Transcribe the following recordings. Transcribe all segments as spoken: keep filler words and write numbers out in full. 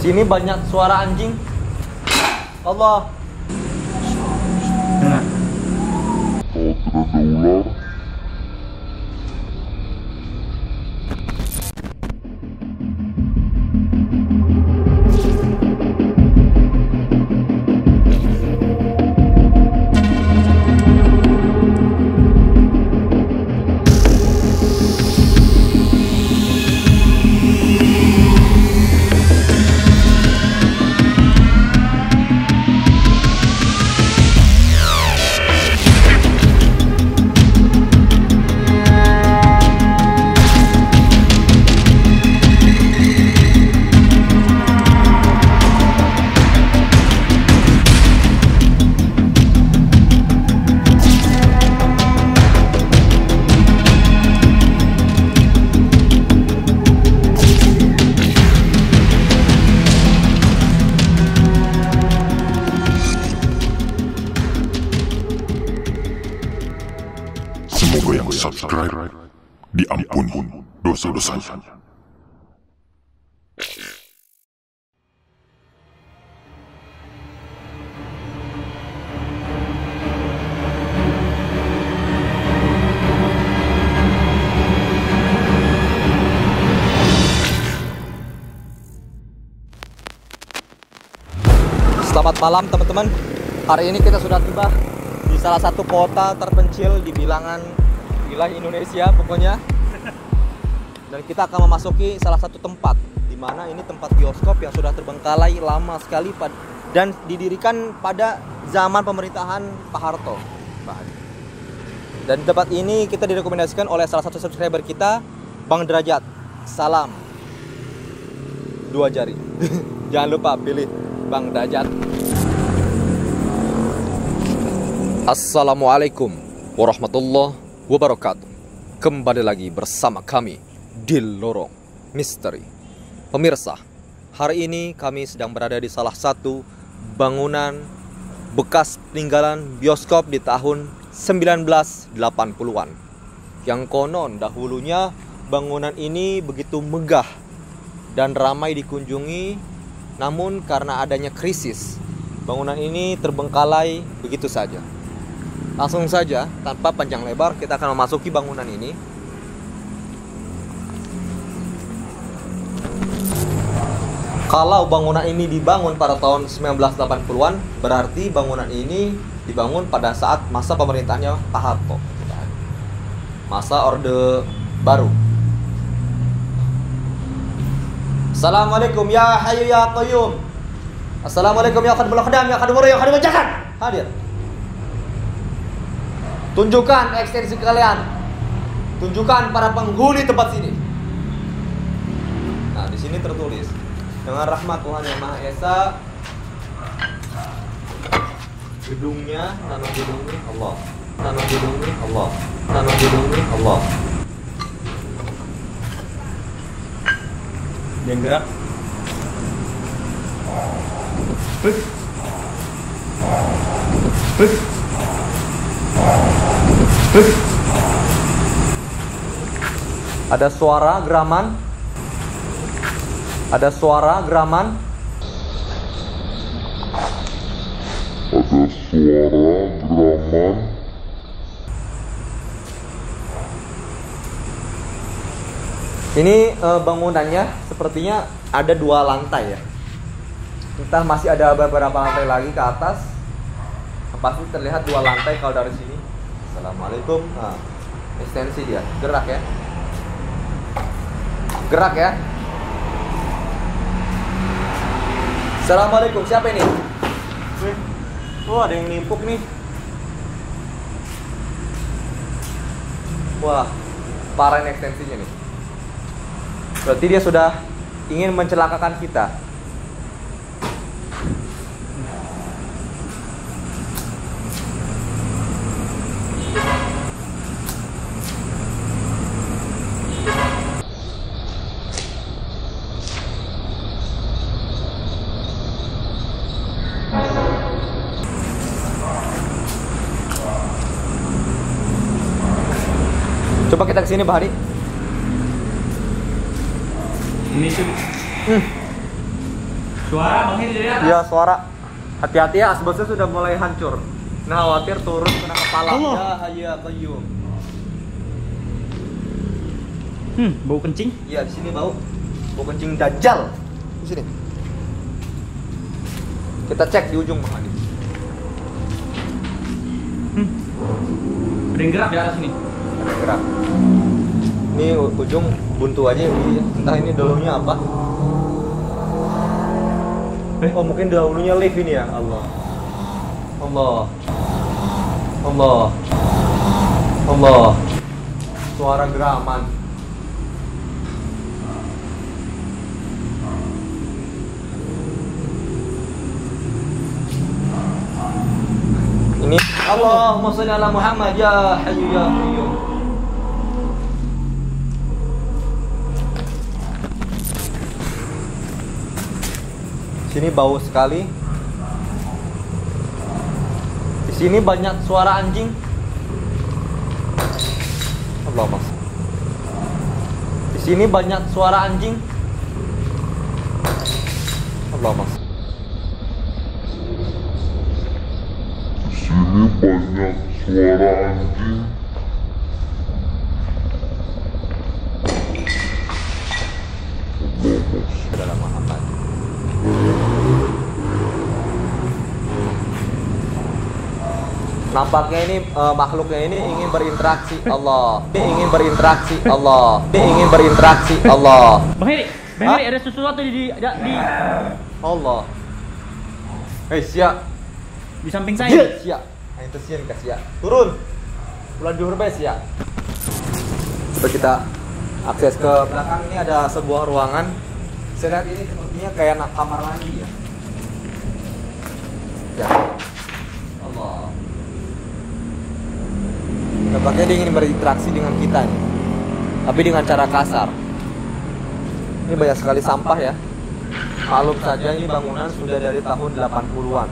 Sini banyak suara anjing. Allah. Nah. Kalau tidak ada ular, semoga yang subscribe diampun dosa-dosanya. Selamat malam teman-teman. Hari ini kita sudah tiba di salah satu kota terpencil di bilangan wilayah Indonesia pokoknya. Dan kita akan memasuki salah satu tempat di mana ini tempat bioskop yang sudah terbengkalai lama sekali dan didirikan pada zaman pemerintahan Pak Harto. Dan di tempat ini kita direkomendasikan oleh salah satu subscriber kita, Bang Derajat. Salam dua jari. Jangan lupa pilih Bang Derajat. Assalamualaikum warahmatullahi wabarakatuh. Kembali lagi bersama kami di Lorong Misteri. Pemirsa, hari ini kami sedang berada di salah satu bangunan bekas peninggalan bioskop di tahun sembilan belas delapan puluhan. Yang konon dahulunya bangunan ini begitu megah dan ramai dikunjungi, namun karena adanya krisis, bangunan ini terbengkalai begitu saja. Langsung saja, tanpa panjang lebar, kita akan memasuki bangunan ini. Kalau bangunan ini dibangun pada tahun sembilan belas delapan puluhan, berarti bangunan ini dibangun pada saat masa pemerintahannya Pak Harto. Masa Orde Baru. Assalamualaikum ya Hayyu ya Qayyum. Assalamualaikum ya Khadimul Khadam ya Khadimul ya Khadimul Jahat. Hadir. Tunjukkan ekstensi kalian. Tunjukkan para penghuni tempat sini. Nah, di sini tertulis dengan rahmat Tuhan Yang Maha Esa. Gedungnya, nama gedungnya Allah. Nama gedungnya Allah. Nama gedungnya Allah. Yang gerak. Hei. Hei. Ada suara geraman. Ada suara geraman. ada suara geraman. Ini e, bangunannya sepertinya ada dua lantai ya. Entah masih ada beberapa lantai lagi ke atas. Pasti terlihat dua lantai kalau dari sini. Assalamualaikum. Nah, ekstensi dia, gerak ya. Gerak ya. Assalamualaikum. Siapa ini? Oh, ada yang nimpuk nih. Wah, parah ini ekstensinya nih. Berarti dia sudah ingin mencelakakan kita. Coba kita kesini, Pak Hari. Ini sih. Hmm. Suara Bang Heri dari atas. Iya, suara. Hati-hati ya, asbesnya sudah mulai hancur. Nah, khawatir turun kena kepala. Allah. Ya Hayyu ya Qayyum. Hmm, bau kencing. Iya, di sini bau. Bau kencing Dajjal. Di sini. Kita cek di ujung Bang Hadi. Hmm. Ada yang gerak di atas sini. Ada yang gerak. Ini u- ujung buntu aja ini. Entah ini dahulunya apa. Eh? Oh, mungkin dahulunya lift ini ya. Allah. Allah. Allah. Allah. Suara geraman. Ini Allahumma shalli ala Muhammad ya Hayyu ya Qayyum. Sini bau sekali. Di sini banyak suara anjing. Allah mas. Di sini banyak suara anjing. Allah mas. Di sini banyak suara anjing. Dalam Muhammad. Nampaknya ini eh, makhluknya ini ingin berinteraksi Allah. Ini ingin berinteraksi Allah. Ini ingin berinteraksi Allah. Bang Heri, Bang Hah? Heri ada sesuatu di di, di, Allah. Hei siap. di samping saya. Siap. Siap. Nah, itu siap kasih ya. Turun. Bulan juhur bae siap. Coba kita akses ke belakang. Ini ada sebuah ruangan. Saya lihat ini sepertinya kayak nak kamar mandi ya. Ya. Allah. Nampaknya dia ingin berinteraksi dengan kita nih. Tapi dengan cara kasar. Ini banyak sekali sampah ya. Maklum saja ini bangunan sudah dari tahun delapan puluhan.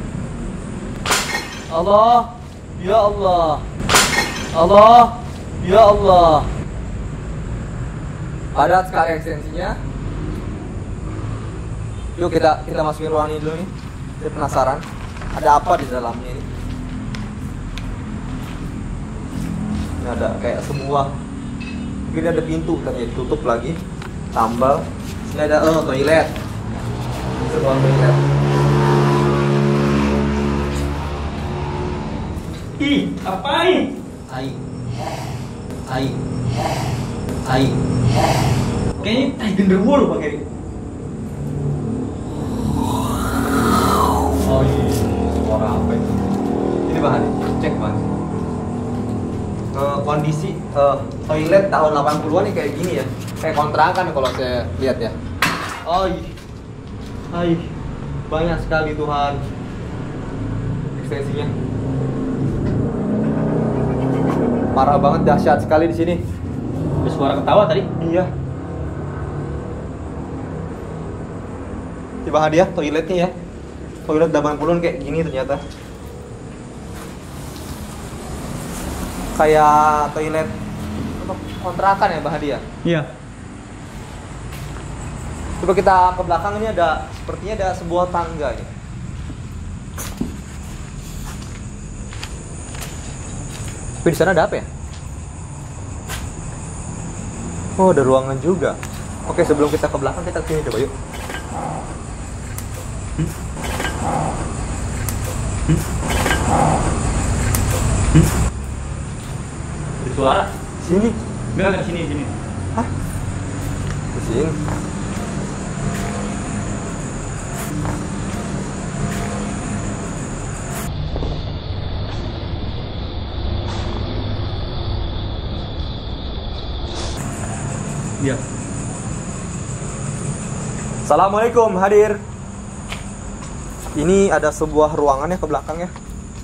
Allah, ya Allah. Allah, ya Allah. Padat sekali ekstensinya. Yuk kita kita masukin ruangan ini dulu nih. Saya penasaran. Ada apa di dalamnya ini? Ini ada kayak sebuah. Mungkin ada pintu tapi ditutup lagi. Tambal. Sini ada oh toilet. Ini sebuah toilet. Ih, apain? Tai. Tai. Tai. Kayaknya tai genderuwo loh Bang Heri. Oh iya, suara apa itu? Ini bahan, cek bahan. Eh, kondisi eh, toilet tahun delapan puluhan ini kayak gini ya. Kayak kontrakan kalau saya lihat ya. Oh iya. Hai. Banyak sekali Tuhan. Ekstensinya. Parah banget, dahsyat sekali di sini. Ada suara ketawa tadi. Iya. Coba hadiah toiletnya ya. Toilet delapan puluhan kayak gini ternyata. Kayak toilet apa, kontrakan ya Bahadia. Iya. Coba kita ke belakang, ini ada sepertinya ada sebuah tangga ini. Tapi di sana ada apa ya? Oh, ada ruangan juga. Oke, sebelum kita ke belakang kita ke sini coba yuk. Hmm? Hmm? Hmm? Ada suara. Sini. Enggak, enggak, sini, sini. Hah? Di sini. Iya. Assalamualaikum, hadir. Ini ada sebuah ruangan ya ke belakang ya.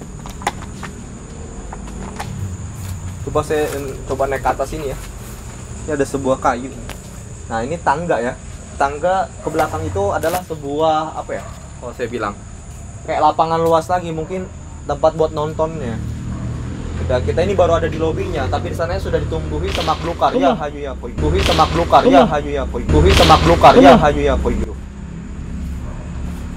Coba saya coba naik ke atas ini ya. Ini ada sebuah kayu. Nah, ini tangga ya. Tangga ke belakang itu adalah sebuah apa ya? Kalau saya bilang kayak lapangan luas lagi, mungkin tempat buat nontonnya. Kita, kita ini baru ada di lobinya, tapi di sana sudah ditumbuhi semak belukar. Ya Hayyu ya Qayyum. Tumbuhi semak belukar. Ya Hayyu ya Qayyum. Tumbuhi semak belukar. Ya Hayyu ya Qayyum.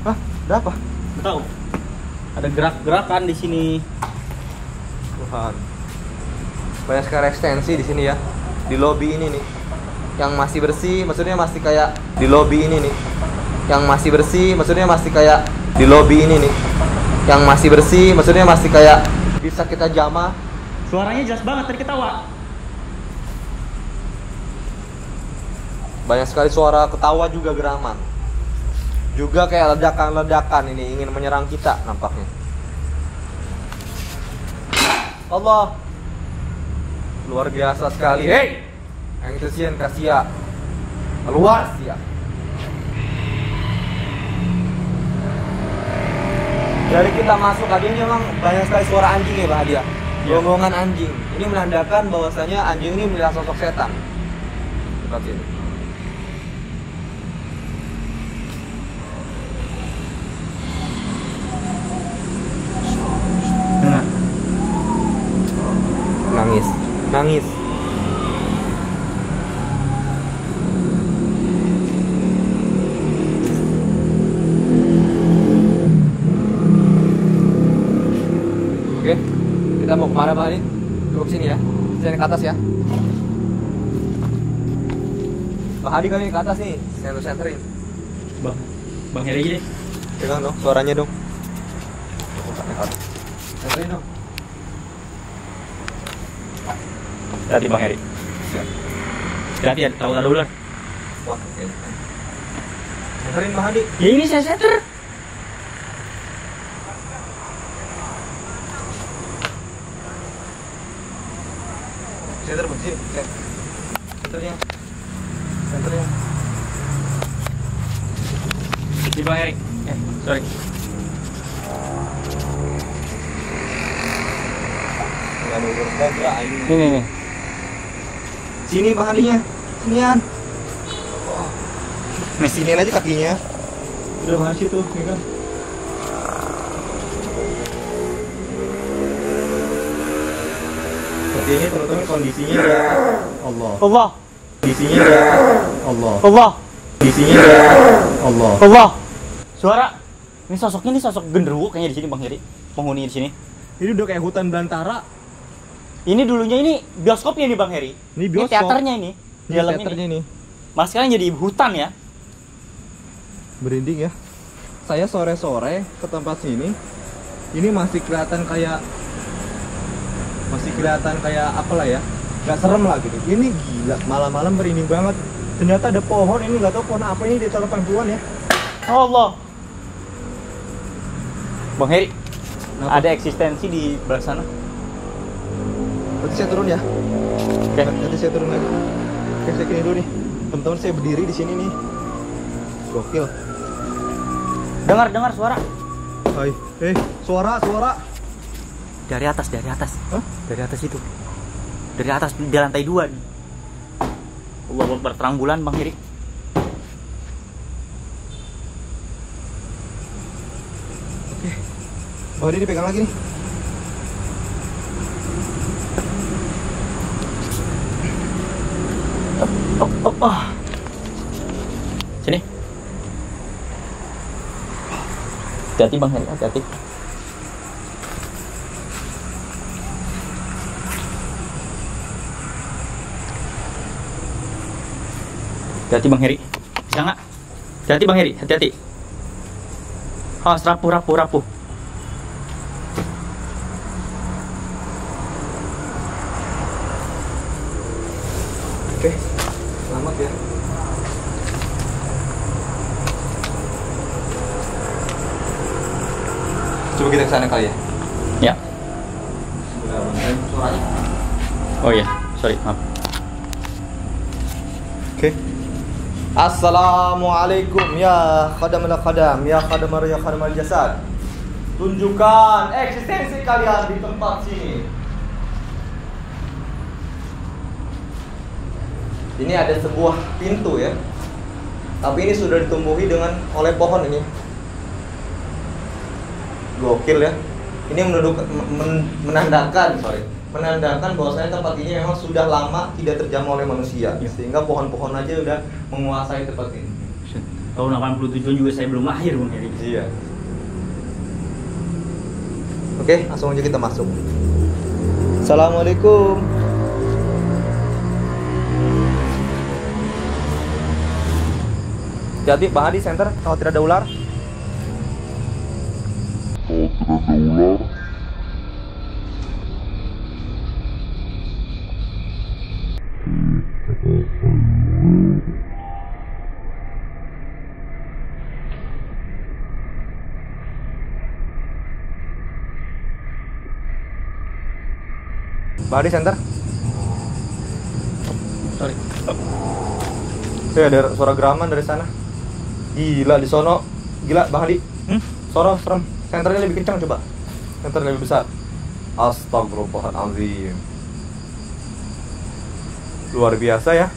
Hah? Ada apa? Nggak tahu. Ada gerak-gerakan di sini. Tuhan. Banyak sekali ekstensi di sini ya. Di lobi ini nih. Yang masih bersih, maksudnya masih kayak di lobi ini nih. Yang masih bersih, maksudnya masih kayak di lobi ini nih. Yang masih bersih, maksudnya masih kayak bisa kita jamah. Suaranya jelas banget tadi ketawa. Banyak sekali suara ketawa juga geraman. Juga kayak ledakan-ledakan ini ingin menyerang kita nampaknya. Allah. Luar biasa sekali. Hei. Yang itu sian kasia. Luar sia. Dari kita masuk tadi ini memang banyak sekali suara anjing ya Pak Hadia. Rombongan anjing. Ini menandakan bahwasanya anjing ini melihat sosok setan. Seperti ini. Nangis, nangis. Oke, kita mau kemana Pak ini? Cukup sini ya, sini ke atas ya. Pak Hadi kali ke atas nih, senter senterin. Bang, Bang Heri aja deh. Pegang dong, suaranya dong. Senterin dong. Hati Bang Heri. Hati ya, tahu tahu ular. Wah, oke. Senterin Pak Hadi. Ya ini saya setter. Senter bersih, senternya, senternya. Di Bang Heri. Eh, sorry. Enggak ada urut enggak ini. Ini nih. Sini Pak Hadinya, sinian. Nih sinian aja kakinya. Udah bahas itu, ya kan? Seperti ini teman-teman kondisinya ya Allah. Allah. Kondisinya ya Allah. Allah. Kondisinya ya Allah. Allah. Suara. Ini sosoknya ini sosok genderuwo kayaknya di sini Bang Heri. Penghuni di sini. Ini udah kayak hutan belantara. Ini dulunya ini bioskopnya nih Bang Heri. Ini bioskop. teaternya ini. Di Ini dalam teaternya ini. nih. Mas sekarang jadi hutan ya. Merinding ya. Saya sore-sore ke tempat sini. Ini masih kelihatan kayak masih kelihatan kayak apalah ya. Gak serem lah gitu. Ini gila, malam-malam merinding banget. Ternyata ada pohon ini, nggak tahu pohon apa ini di tahun delapan-puluhan ya. Allah. Bang Heri, Kenapa? ada eksistensi di belah sana. Nanti saya turun ya. Oke. Nanti saya turun lagi. Oke, saya kini dulu nih. Teman-teman saya berdiri di sini nih. Gokil. Dengar dengar suara. Hai, eh, suara, suara. Dari atas, dari atas. Hah? Dari atas itu. Dari atas di lantai dua nih. Allah Akbar, terang bulan Bang Heri. Oke. Oh, ini dipegang lagi nih. Oh, oh, oh. Sini. Hati-hati Bang Heri, hati-hati. Hati-hati Bang Heri. Bisa nggak? Hati-hati Bang Heri, hati-hati. Oh, rapuh, rapuh, rapuh. Oke. Selamat ya. Coba kita kesana kali ya. Ya. Suaranya. Oh iya, sorry, maaf. Oke. Assalamualaikum ya khadamul khadam, ya khadamar ya khadamal jasad. Tunjukkan eksistensi kalian di tempat sini. Ini ada sebuah pintu ya. Tapi ini sudah ditumbuhi dengan oleh pohon ini. Gokil ya. Ini menunduk, men, menandakan, sorry, menandakan bahwasanya tempat ini memang sudah lama tidak terjamah oleh manusia, ya. Sehingga pohon-pohon aja udah menguasai tempat ini. Tahun delapan puluh tujuh juga saya belum lahir Bang Heri. Iya. Oke, langsung aja kita masuk. Assalamualaikum. Hati-hati, Bang Hadi, center kalau tidak ada ular. Kalau tidak ada ular, Bang Hadi, center. Sorry. Tuh ada suara geraman dari sana. Gila di sono. Gila Bang Hadi. Hmm? Sono serem. Senternya lebih kencang coba. Senternya lebih besar. Astagfirullahaladzim. Luar biasa ya.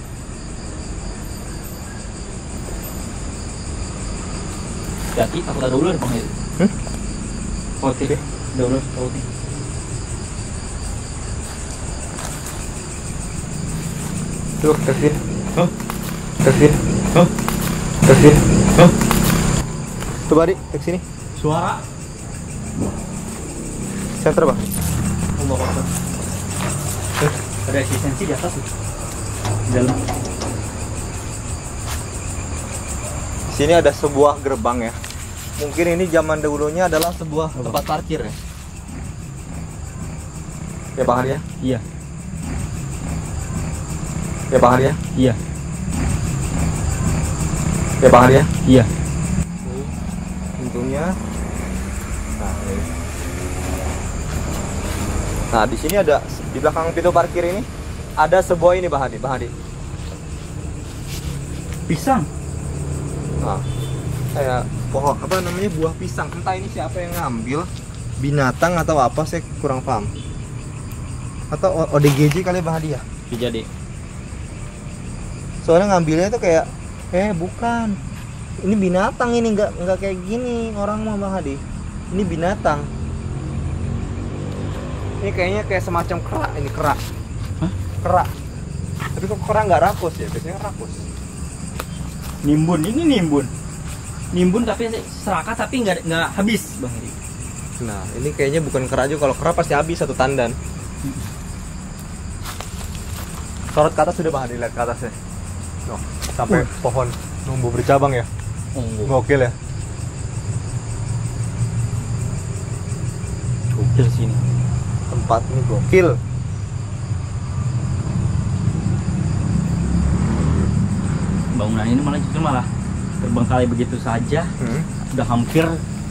Hati, takut ada ular Bang Heri. Hmm? Oke, ada ular. Oke. Tuh, kasih. Hah? Kasih. Hah? Kasih. Hah? Coba Hadi, ke sini. Suara. Center Bang. Allah Akbar. Eh, ada eksistensi di atas tuh. Di dalam. Di sini ada sebuah gerbang ya. Mungkin ini zaman dahulunya adalah sebuah tempat parkir ya. Ya Bang Hadi ya. Iya. Ya Bang Hadi ya. Iya. Ya Bang Hadi ya. Iya. Pintunya. Nah, ini. Nah, di sini ada di belakang pintu parkir ini ada sebuah ini Bang Hadi, Bang Hadi. Pisang. Nah, kayak pohon apa namanya buah pisang. Entah ini siapa yang ngambil, binatang atau apa, saya kurang paham. Atau O D G J kali Bang Hadi ya. Jadi. Soalnya ngambilnya tuh kayak eh bukan. Ini binatang, ini nggak nggak kayak gini orang mah Bang Hadi. Ini binatang. Ini kayaknya kayak semacam kerak, ini kerak. Hah? Kerak. Tapi kok kerak nggak rakus ya? Biasanya rakus. Nimbun, ini nimbun. Nimbun tapi serakah tapi nggak nggak habis Bang Heri. Nah, ini kayaknya bukan kerak juga. Kalau kerak pasti habis satu tandan. Sorot ke atas sudah Bang Hadi, lihat ke atasnya. No, sampai uh. pohon numbu bercabang ya. Oh, gokil ya. Gokil sini. Tempat ini gokil. Bangunan ini malah justru malah terbengkalai begitu saja. Hmm. Sudah hampir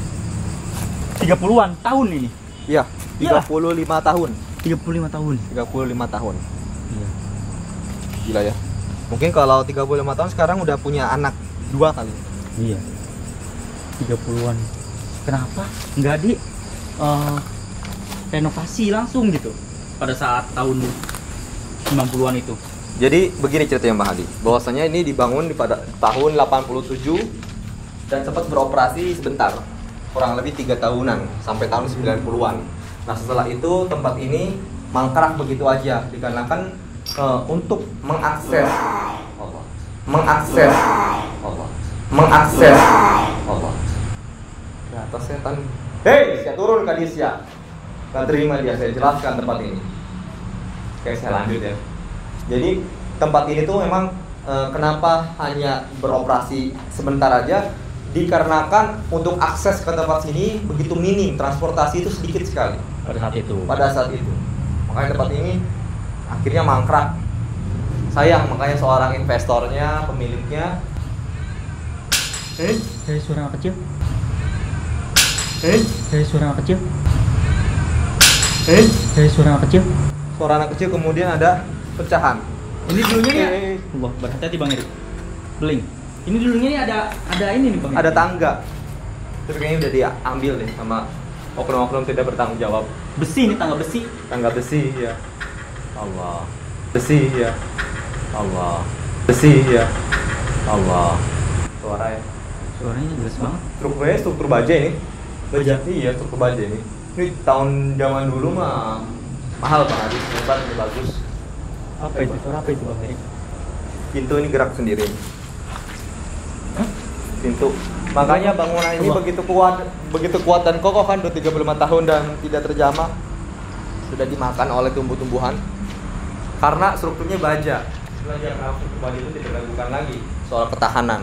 tiga puluhan tahun ini. Iya, tiga puluh lima tahun. tiga puluh lima tahun. tiga puluh lima tahun. Iya. Gila ya. Mungkin kalau tiga puluh lima tahun sekarang udah punya anak dua kali. Iya. tiga puluhan. Kenapa nggak di uh, renovasi langsung gitu pada saat tahun sembilan puluhan itu? Jadi begini ceritanya Mbak Hadi. Bahwasanya ini dibangun di pada tahun delapan puluh tujuh dan sempat beroperasi sebentar. Kurang lebih tiga tahunan sampai tahun sembilan puluhan. Nah, setelah itu tempat ini mangkrak begitu aja dikarenakan uh, untuk mengakses Allah. Mengakses Allah. Mengakses Allah. Di atas setan. Hei, saya turun ke dia. Gak terima dia, saya jelaskan tempat ini. Oke, saya lanjut ya. Jadi tempat ini tuh memang e, kenapa hanya beroperasi sebentar aja, dikarenakan untuk akses ke tempat sini begitu minim, transportasi itu sedikit sekali pada saat itu. Pada saat itu, makanya tempat ini akhirnya mangkrak. Sayang, makanya seorang investornya, pemiliknya, eh, dari suara anak kecil, eh, dari suara anak kecil, eh, dari suara anak kecil, suara anak kecil kemudian ada pecahan. Ini dulunya nih, Eh, wah berhati-hati Bang Eri, beling. Ini dulunya nih ada ada ini nih Bang. ada tangga, tapi kayaknya udah diambil deh sama oknum-oknum tidak bertanggung jawab. Besi ini tangga besi. Tangga besi ya. Allah. Besi ya. Allah. Besi ya. Allah. Suara ya. Suaranya jelas banget. Strukturnya struktur baja ini. Baja. Iya, struktur baja ini. Ini tahun zaman dulu mah mahal banget, hebat, ini bagus. Apa itu? Suara apa itu Bang Eri? Pintu ini gerak sendiri. Hah? pintu. Makanya bangunan ini begitu kuat, begitu kuat dan kokoh kan, udah tiga puluh lima tahun dan tidak terjamah. Sudah dimakan oleh tumbuh-tumbuhan. Karena strukturnya baja. Belajar kenapa struktur baja itu tidak diragukan lagi soal ketahanan.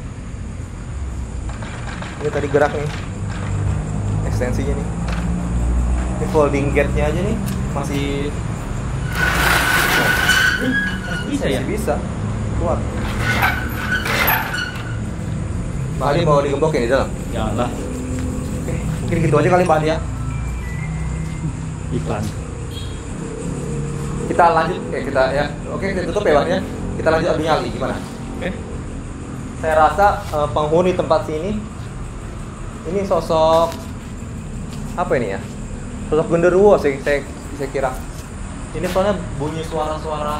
Ini tadi gerak nih, ekstensinya nih. Ini folding gate-nya aja nih masih Bisa ya? masih bisa, kuat. Mbak Adi mau digembokin di dalam? Janganlah. Oke, mungkin gitu aja kali Mbak Adi ya. Iklan. Kita lanjut, oke kita ya, oke kita tutup ya Bang ya. Kita lanjut adu nyali gimana? Oke. Saya rasa eh, penghuni tempat sini ini sosok apa ini ya? Sosok genderuwo sih saya saya kira. Ini soalnya bunyi suara-suara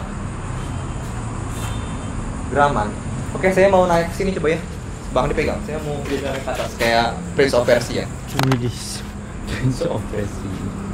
geraman. Oke, saya mau naik ke sini coba ya. Bang dipegang. Saya mau naik ke atas kayak Prince of Persia. Widis. Prince of Persia.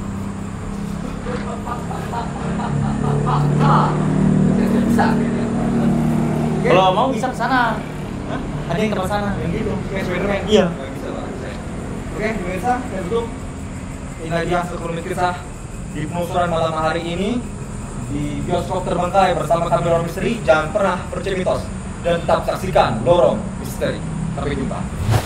Bisa. Kalau mau bisa ke sana. Hah? Ada yang ke sana. Yang gitu, kayak Spiderman. Iya. Nggak bisa Bang. Oke, pemirsa, saya tutup. Inilah dia sekelumit kisah di penelusuran malam hari ini di bioskop terbengkalai bersama kami Lorong Misteri. Jangan pernah percaya mitos dan tetap saksikan Lorong Misteri. Sampai jumpa.